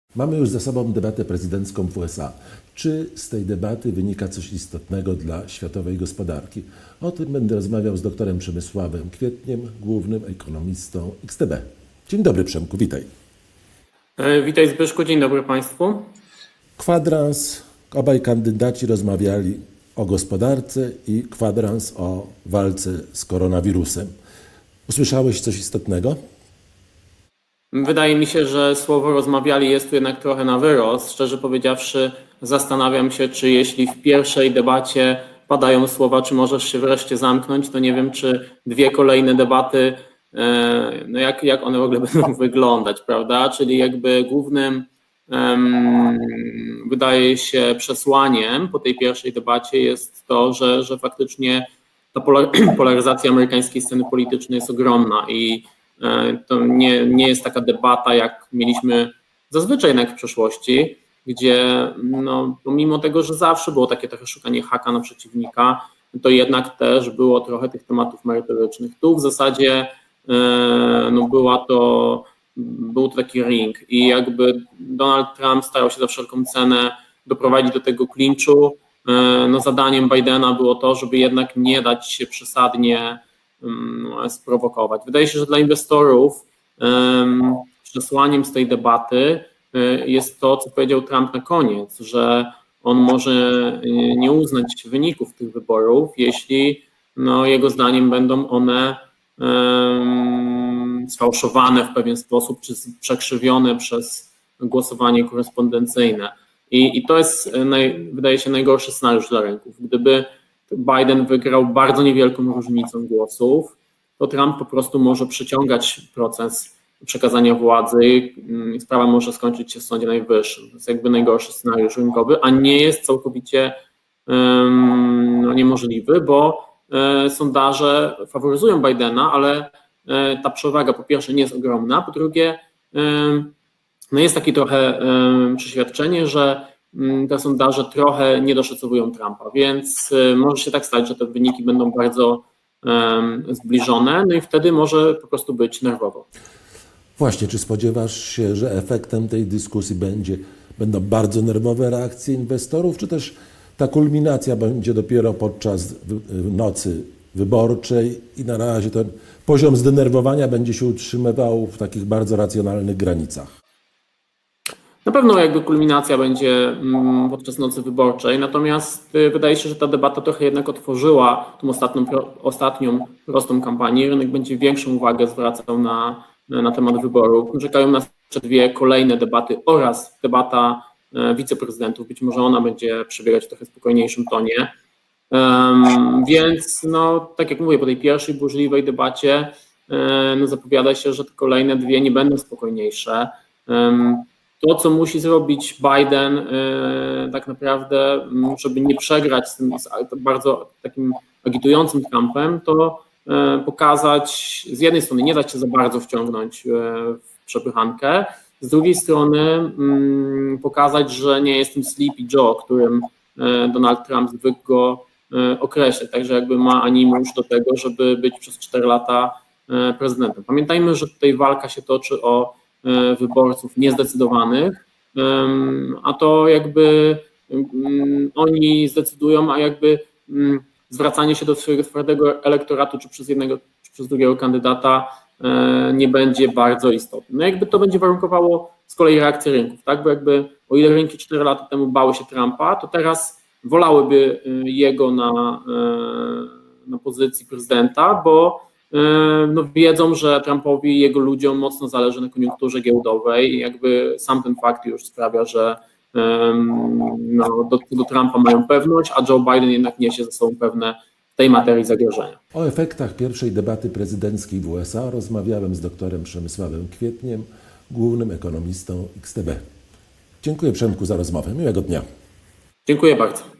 Mamy już za sobą debatę prezydencką w USA. Czy z tej debaty wynika coś istotnego dla światowej gospodarki? O tym będę rozmawiał z doktorem Przemysławem Kwietniem, głównym ekonomistą XTB. Dzień dobry, Przemku, witaj. Witaj Zbyszku, dzień dobry Państwu. Kwadrans, obaj kandydaci rozmawiali o gospodarce i kwadrans o walce z koronawirusem. Usłyszałeś coś istotnego? Wydaje mi się, że słowo rozmawiali jest tu jednak trochę na wyrost. Szczerze powiedziawszy, zastanawiam się, czy jeśli w pierwszej debacie padają słowa, czy możesz się wreszcie zamknąć, to nie wiem, czy dwie kolejne debaty, no jak one w ogóle będą wyglądać, prawda? Czyli jakby głównym, wydaje się, przesłaniem po tej pierwszej debacie jest to, że faktycznie ta polaryzacja amerykańskiej sceny politycznej jest ogromna i to nie jest taka debata, jak mieliśmy zazwyczaj jednak w przeszłości, gdzie no, pomimo tego, że zawsze było takie trochę szukanie haka na przeciwnika, to jednak też było trochę tych tematów merytorycznych. Tu w zasadzie no, był to taki ring i jakby Donald Trump starał się za wszelką cenę doprowadzić do tego klinczu. No, zadaniem Bidena było to, żeby jednak nie dać się przesadnie sprowokować. Wydaje się, że dla inwestorów przesłaniem z tej debaty jest to, co powiedział Trump na koniec, że on może nie uznać wyników tych wyborów, jeśli no, jego zdaniem będą one sfałszowane w pewien sposób, czy przekrzywione przez głosowanie korespondencyjne. I to jest, wydaje się, najgorszy scenariusz dla rynków. Gdyby Biden wygrał bardzo niewielką różnicą głosów, to Trump po prostu może przyciągać proces przekazania władzy i sprawa może skończyć się w Sądzie Najwyższym. To jest jakby najgorszy scenariusz rynkowy, a nie jest całkowicie niemożliwy, bo sondaże faworyzują Bidena, ale ta przewaga po pierwsze nie jest ogromna, po drugie no jest takie trochę przeświadczenie, że te sondaże trochę nie doszacowują Trumpa, więc może się tak stać, że te wyniki będą bardzo zbliżone, no i wtedy może po prostu być nerwowo. Właśnie, czy spodziewasz się, że efektem tej dyskusji będą bardzo nerwowe reakcje inwestorów, czy też ta kulminacja będzie dopiero podczas nocy wyborczej i na razie ten poziom zdenerwowania będzie się utrzymywał w takich bardzo racjonalnych granicach? Na pewno jakby kulminacja będzie podczas nocy wyborczej, natomiast wydaje się, że ta debata trochę jednak otworzyła tą ostatnią prostą kampanię. Rynek będzie większą uwagę zwracał na temat wyborów. Czekają nas jeszcze dwie kolejne debaty oraz debata wiceprezydentów. Być może ona będzie przebiegać w trochę spokojniejszym tonie. Więc no, tak jak mówię, po tej pierwszej burzliwej debacie no, zapowiada się, że te kolejne dwie nie będą spokojniejsze. To, co musi zrobić Biden tak naprawdę, żeby nie przegrać z tym bardzo takim agitującym Trumpem, to pokazać, z jednej strony nie dać się za bardzo wciągnąć w przepychankę, z drugiej strony pokazać, że nie jest tym Sleepy Joe, którym Donald Trump zwykł go określać, także jakby ma animusz do tego, żeby być przez 4 lata prezydentem. Pamiętajmy, że tutaj walka się toczy o wyborców niezdecydowanych, a to jakby oni zdecydują, a jakby zwracanie się do swojego twardego elektoratu, czy przez jednego, czy przez drugiego kandydata nie będzie bardzo istotne. No jakby to będzie warunkowało z kolei reakcję rynków, tak? Bo jakby o ile rynki 4 lata temu bały się Trumpa, to teraz wolałyby jego na pozycji prezydenta, bo no wiedzą, że Trumpowi i jego ludziom mocno zależy na koniunkturze giełdowej i jakby sam ten fakt już sprawia, że no, do Trumpa mają pewność, a Joe Biden jednak niesie ze sobą pewne w tej materii zagrożenia. O efektach pierwszej debaty prezydenckiej w USA rozmawiałem z doktorem Przemysławem Kwietniem, głównym ekonomistą XTB. Dziękuję, Przemku, za rozmowę. Miłego dnia. Dziękuję bardzo.